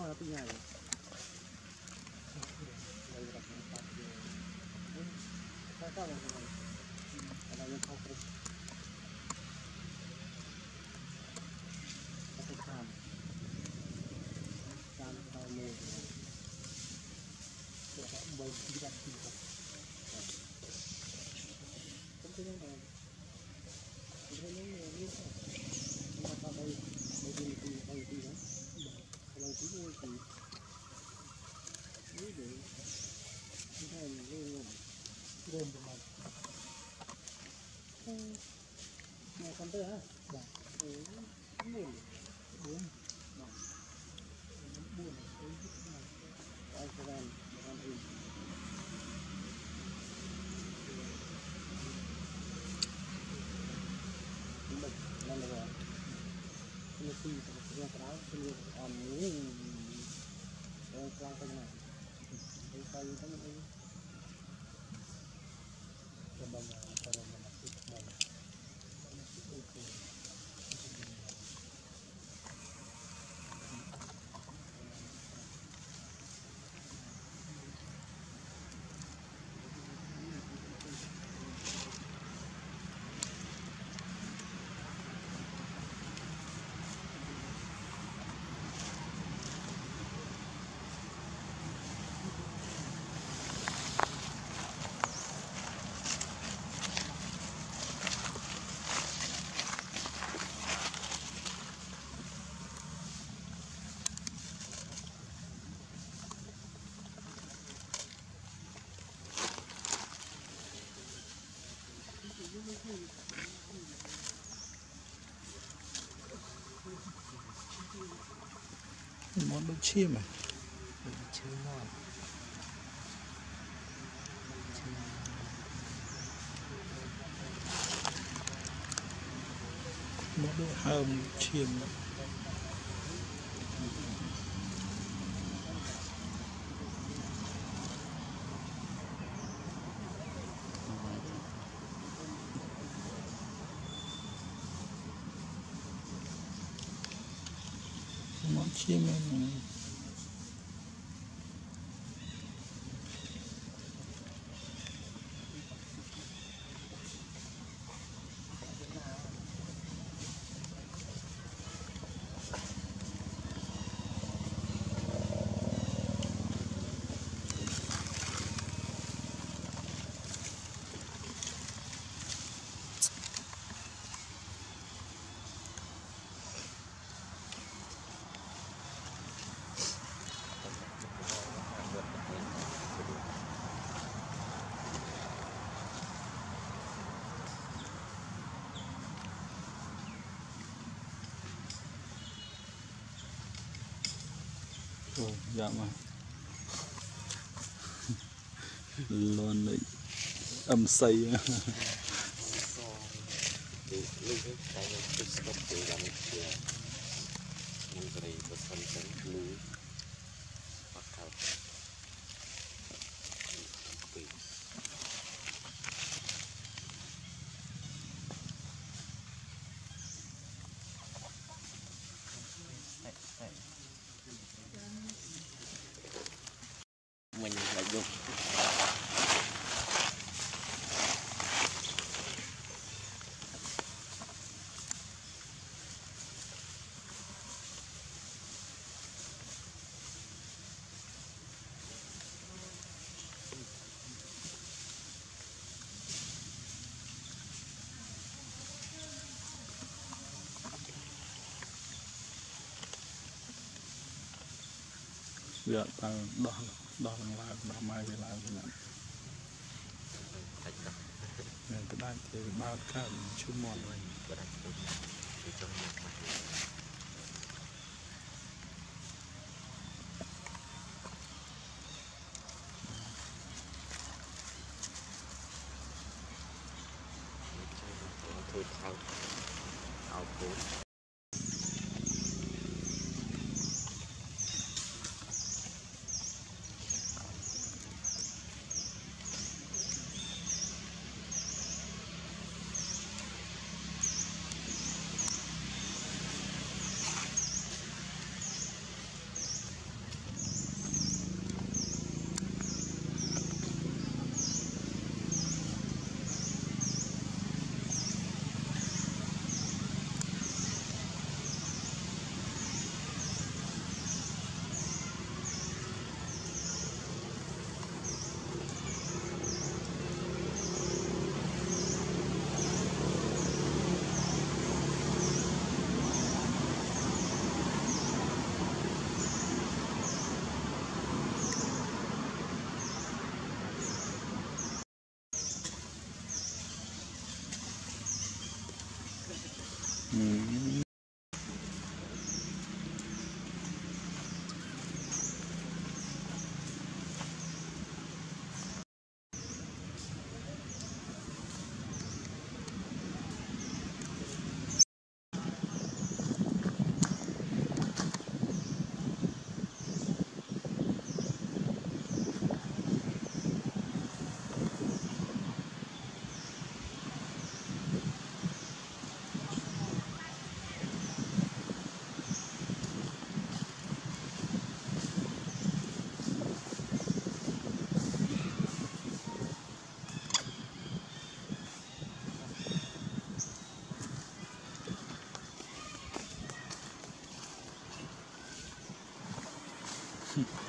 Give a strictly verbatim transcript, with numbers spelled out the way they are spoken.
là từ ngày sao sao là là nhân không được cái tham tham tham mê để họ bơi đi đặt đi không không có những cái không có những người như thế mà ta đây đây đi đi đây đi đó đây chỉ nuôi thì nuôi để như thế này nuôi gồm được mà mà con tới hả dạ buồn buồn buồn buồn ai sẽ làm làm gì bệnh làm được rồi như khi chúng ta nói khi on muốn đang quan tâm này đi coi như thế này cho bạn là cho bạn là thích mình món bánh chiên mà chiên ngon món đồ hầm chiên món chiên này rồi dạ mà luôn đấy âm say mình lại dùng dạ ta đo đo là đo mai về làm thế nào nên cái đây thì bao cả chút mòn rồi thôi thao thao cuốn Ừ. Hmm.